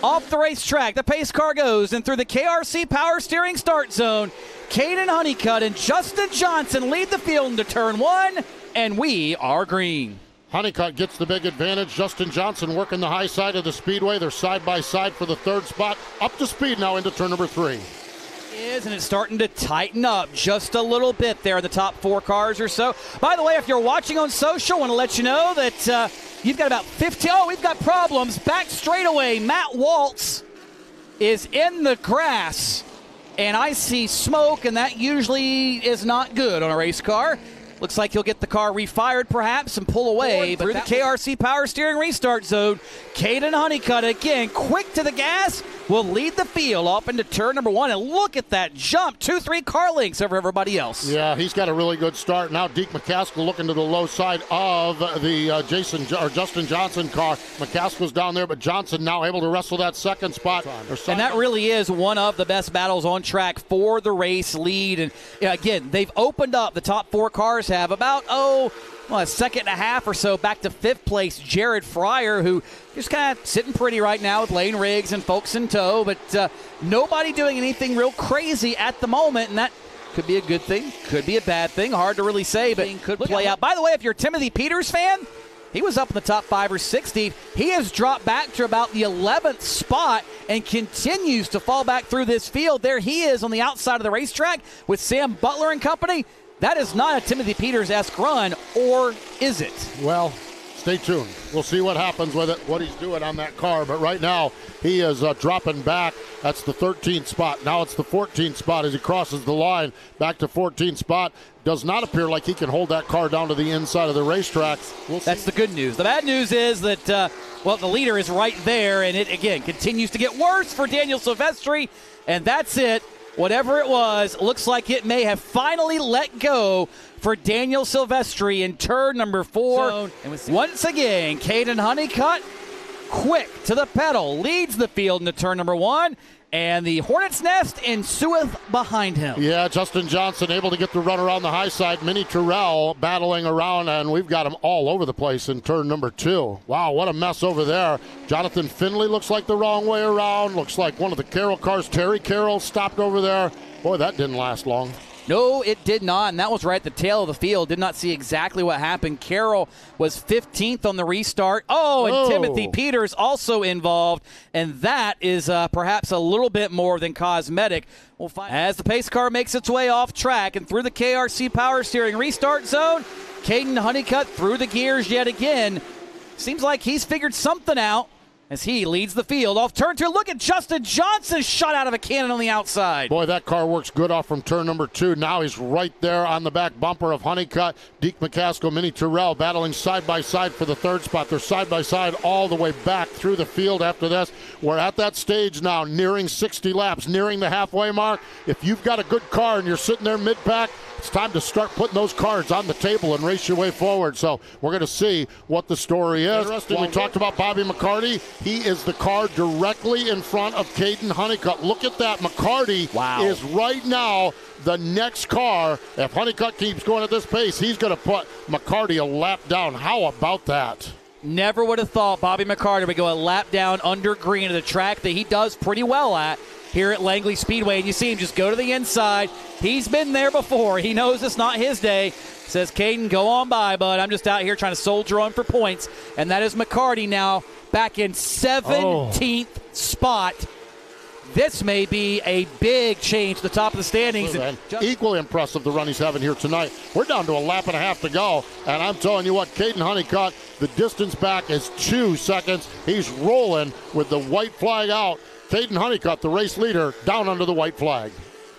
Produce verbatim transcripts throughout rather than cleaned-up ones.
off the racetrack. The pace car goes, and through the K R C Power Steering start zone, Kaden Honeycutt and Justin Johnson lead the field into turn one, and we are green. Honeycutt gets the big advantage. Justin Johnson working the high side of the speedway. They're side by side for the third spot. Up to speed now into turn number three. Is and it's starting to tighten up just a little bit there, the top four cars or so. By the way, if you're watching on social, I want to let you know that uh, you've got about fifteen. Oh, we've got problems. Back straightaway, Matt Waltz is in the grass, and I see smoke, and that usually is not good on a race car. Looks like he'll get the car refired perhaps and pull away. But through the K R C Power Steering restart zone, Kaden Honeycutt again, quick to the gas, will lead the field off into turn number one. And look at that jump, two, three car lengths over everybody else. Yeah, he's got a really good start. Now Deke McCaskill looking to the low side of the uh, Jason or Justin Johnson car. McCaskill's down there, but Johnson now able to wrestle that second spot. And that really is one of the best battles on track for the race lead. And again, they've opened up the top four cars. Have about, oh, well, a second and a half or so back to fifth place, Jared Fryer, who is kind of sitting pretty right now with Lane Riggs and folks in tow, but uh, nobody doing anything real crazy at the moment, and that could be a good thing, could be a bad thing, hard to really say, but could play out. By the way, if you're a Timothy Peters fan, he was up in the top five or six, Steve. He has dropped back to about the eleventh spot and continues to fall back through this field. There he is on the outside of the racetrack with Sam Butler and company. That is not a Timothy Peters-esque run, or is it? Well, stay tuned. We'll see what happens with it, what he's doing on that car. But right now, he is uh, dropping back. That's the thirteenth spot. Now it's the fourteenth spot as he crosses the line. Back to fourteenth spot. Does not appear like he can hold that car down to the inside of the racetrack. We'll That's the good news. The bad news is that, uh, well, the leader is right there, and it, again, continues to get worse for Daniel Silvestri, and that's it. Whatever it was, looks like it may have finally let go for Daniel Silvestri in turn number four. So, once again, Kaden Honeycutt, quick to the pedal, leads the field into turn number one, and the Hornet's Nest ensueth behind him. Yeah, Justin Johnson able to get the run around the high side. Minnie Terrell battling around, and we've got him all over the place in turn number two. Wow, what a mess over there. Jonathan Finley looks like the wrong way around. Looks like one of the Carroll cars, Terry Carroll, stopped over there. Boy, that didn't last long. No, it did not, and that was right at the tail of the field. Did not see exactly what happened. Carroll was fifteenth on the restart. Oh, and oh. Timothy Peters also involved, and that is uh, perhaps a little bit more than cosmetic. We'll find as the pace car makes its way off track and through the K R C Power Steering restart zone. Kaden Honeycutt through the gears yet again. Seems like he's figured something out as he leads the field off turn two. Look at Justin Johnson shot out of a cannon on the outside. Boy, that car works good off from turn number two. Now he's right there on the back bumper of Honeycutt. Deke McCaskill, Minnie Terrell battling side by side for the third spot. They're side by side all the way back through the field after this. We're at that stage now, nearing sixty laps, nearing the halfway mark. If you've got a good car and you're sitting there mid-pack, it's time to start putting those cards on the table and race your way forward. So we're going to see what the story is. Interesting. We talked about Bobby McCarty. He is the car directly in front of Kaden Honeycutt. Look at that. McCarty wow. is right now the next car. If Honeycutt keeps going at this pace, he's going to put McCarty a lap down. How about that? Never would have thought Bobby McCarty would go a lap down under green at a track that he does pretty well at here at Langley Speedway. And you see him just go to the inside. He's been there before. He knows it's not his day. Says, Kaden, go on by, bud. I'm just out here trying to soldier on for points. And that is McCarty now back in seventeenth oh. spot. This may be a big change to the top of the standings. And equally impressive the run he's having here tonight. We're down to a lap and a half to go, and I'm telling you what, Kaden Honeycutt, the distance back is two seconds. He's rolling with the white flag out. Kaden Honeycutt, the race leader, down under the white flag.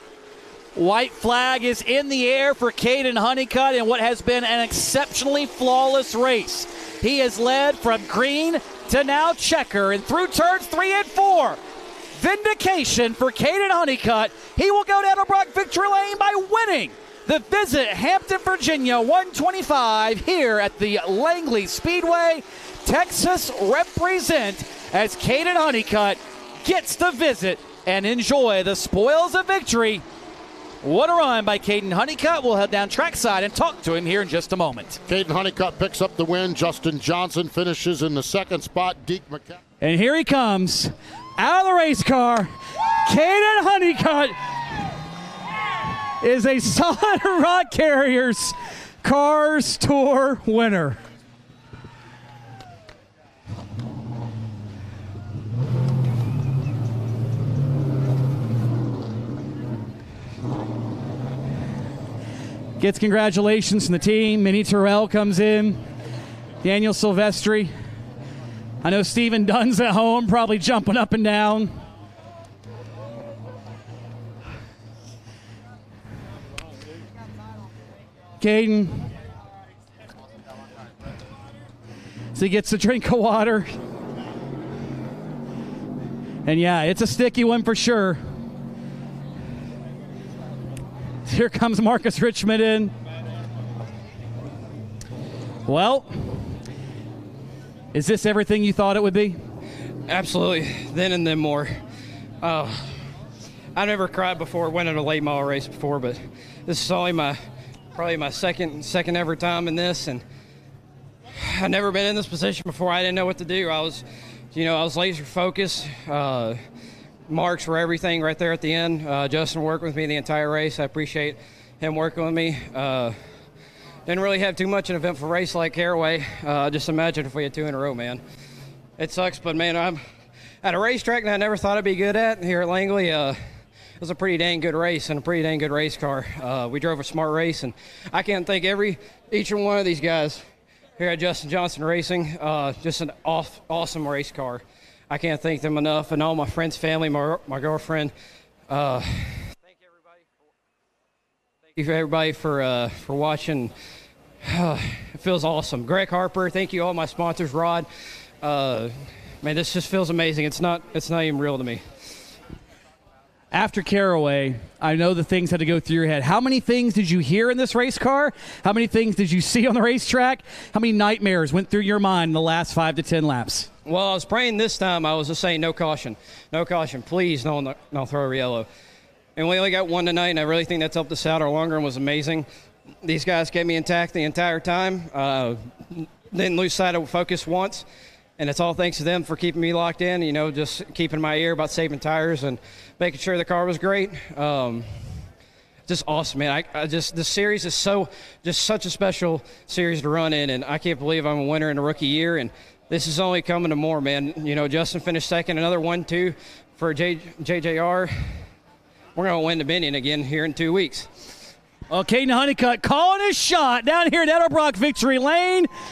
White flag is in the air for Kaden Honeycutt in what has been an exceptionally flawless race. He has led from green to now checker and through turns three and four. Vindication for Kaden Honeycutt. He will go down to Brock victory lane by winning the Visit Hampton, Virginia one twenty-five here at the Langley Speedway. Texas represent as Kaden Honeycutt gets to visit and enjoy the spoils of victory. What a run by Kaden Honeycutt. We'll head down trackside and talk to him here in just a moment. Kaden Honeycutt picks up the win. Justin Johnson finishes in the second spot. Deke McCaskill. And here he comes. out of the race car, Kaden Honeycutt is a Solid Rock Carriers CARS Tour winner. Gets congratulations from the team. Minnie Terrell comes in. Daniel Silvestri. I know Stephen Dunn's at home, probably jumping up and down. Kaden. So he gets a drink of water. And yeah, it's a sticky one for sure. Here comes Marcus Richmond in. Well, is this everything you thought it would be? Absolutely, then and then more. Uh, I've never cried before winning a late model race before, but this is only my, probably my second second ever time in this, and I've never been in this position before. I didn't know what to do. I was, you know, I was laser focused. Uh, marks were everything right there at the end. Uh, Justin worked with me the entire race. I appreciate him working with me. Uh, didn't really have too much an eventful race like Caraway. Uh, just imagine if we had two in a row, man. It sucks, but man, I'm at a racetrack that I never thought I'd be good at here at Langley. Uh, it was a pretty dang good race and a pretty dang good race car. Uh, we drove a smart race, and I can't thank every each and one of these guys here at Justin Johnson Racing. Uh, just an off, awesome race car. I can't thank them enough, and all my friends, family, my my girlfriend. Uh, thank everybody. For, thank you for everybody for uh, for watching. Uh, it feels awesome. Greg Harper, thank you all my sponsors. Rod, uh, man, this just feels amazing. It's not it's not even real to me. After Caraway, I know the things had to go through your head. How many things did you hear in this race car? How many things did you see on the racetrack? How many nightmares went through your mind in the last five to ten laps? Well, I was praying this time. I was just saying, no caution. No caution. Please, no, no throw a yellow. And we only got one tonight, and I really think that's helped us out. Our long run was amazing. These guys kept me intact the entire time. Uh, didn't lose sight of focus once. And it's all thanks to them for keeping me locked in, you know, just keeping my ear about saving tires and making sure the car was great. Um, just awesome, man. I, I just the series is so just such a special series to run in, and I can't believe I'm a winner in a rookie year. And this is only coming to more, man. You know, Justin finished second, another one two for J, JJR. We're gonna win the Binion again here in two weeks. Well, Kaden Honeycutt calling his shot down here at Edelbrock Victory Lane.